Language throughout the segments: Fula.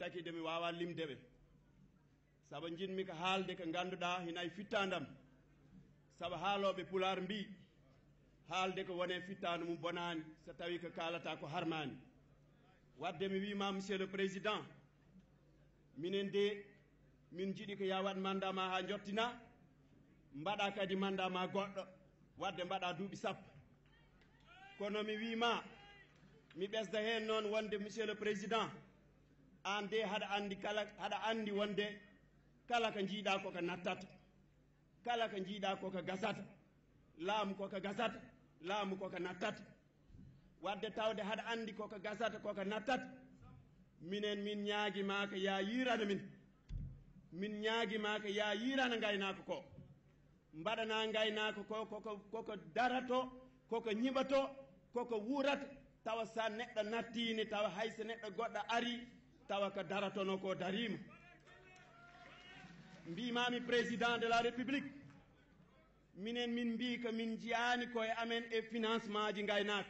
taki de mi wawa limdeɓe saabu jinmi ko haalde ko ganduɗa hina fittandam saabu haaloɓe pular mbi haalde ko wone fittandu mum bonani so tawi ko kalata ko harmani wadde mi wima monsieur le président minen de min jiiɗi ko yawat mandat ma ha jottina mbaɗa kadi mandat ma goɗɗo wadde mbaɗa duuɓi sappo kono mi wima mi ɓesda hen noon wonde monsieur le président an de haɗa andi wonde kala ko jiiɗa koko nattata kala ko jiiɗa koko gasata laamu koko gasata laamu koko nattata wadde tawde haɗa andi koko gasata koko nattata minen min ñaaguima ko ya yirana min ñaaguima ko ya yirana gaynako ko mbaɗana gaynako ko koko darato koko ñiɓato koko wurata tawa sa neɗɗo nattini tawa hayso neɗɗo goɗɗo ari tawa ko daratono ko darima mbimami président de la république minen min mbi ko min jiyani koye amen e financement ji gaynaka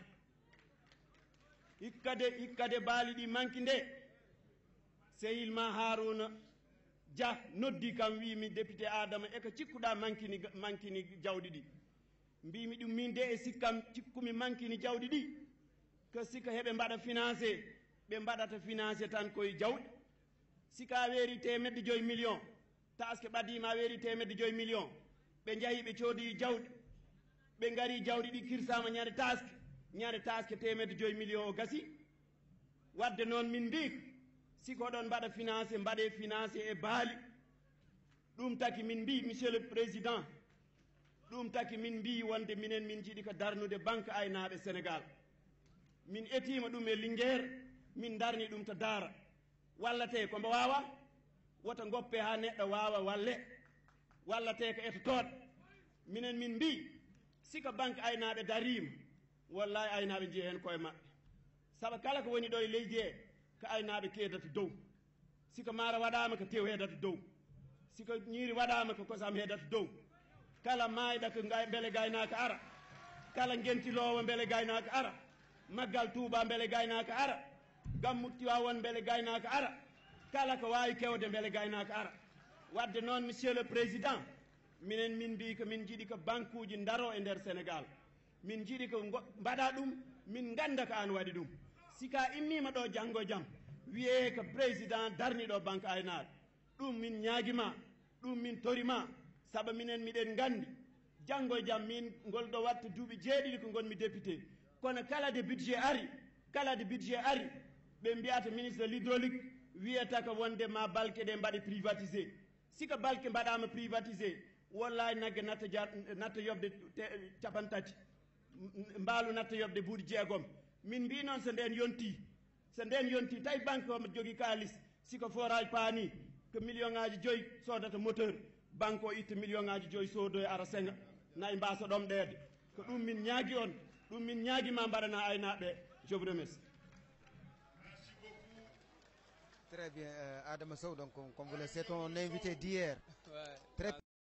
hikkade baali ɗi manki nde sehil ma Harouna Dia noddi kam wimi député Adama eko cikkuɗa mankini jawɗi ɗi mbimi ɗum min de e sikkam cikkumi mankini jawɗi ɗi ko sika heɓe mbaɗa financé ɓe mbaɗata financé tan koye jawɗi sika weeri 5 millions taske ɓadima weeri 5 millions ɓe jaahi ɓe coodi jawɗi ɓe gari jawɗi ɗi kirsama ñande taske 5 millions o gasi wadde noon min mbi siko ɗon mbaɗa financé mbaɗe financé e baali ɗum taki min mbi monsieur le président ɗum taki min mbi wonde minen min jiiɗi ko darnude banque aynaɓe Sénégal min etima ɗum e Linguére min darni ɗum to Daara wallate ko mbo wawa woto goppe ha neɗɗo wawa walle wallate ko etotoɗo minen min mbi siko banque aynaɓe darima wallahi aynaɓe jiiya hen koye maɓɓe saabu kala ko woni ɗo e leydi he ko aynaɓe keedata dow siko maaro waɗama ko tew heedata dow siko ñiiri waɗama ko kosam heedata dow kala mayɗa ko beele gaynaka ara kala gentilowo beele gaynaka ara maggal Touba beele gaynaka ara gammu Tiwawon beele gaynaka ara kala ko wawi kewde beele gaynaka ara wadde noon monsieur le président minen min mbi ko min jiiɗi ko banque uji daro e nder Sénégal min jiiɗi ko mbaɗa ɗum min ganda ko an waɗi ɗum sika immima ɗo janggo e jaam wiye ko président darniɗo banque aynaɓe ɗum min ñaaguima ɗum min torima saabu minen miɗen gandi janggo e jaam min ngol ɗo watta duuɓi 7 ko gonmi député kono kala de budget ari ɓe mbiyata ministre de l'hydraulique wiyata ko wonde ma balke ɗe mbaɗe privatisé siko balke mbaɗama privatisé wallahi nagge natta yobde 30 mbaalu natta yobde buuɗi 6 min mbi noon so nden yonti tawi banque o jogui kalis siko forage paani ko million ngaji 5 sodata moteur banque o itta million ngaji 5 sodoye ara senga nayi mbasa ɗomɗede ko ɗum min ñaagui on ɗum min ñaaguima mbaɗana aynaɓe je vous remercie. Très bien, Adama Sow, donc comme vous le savez, ton invité d'hier. Ouais. Très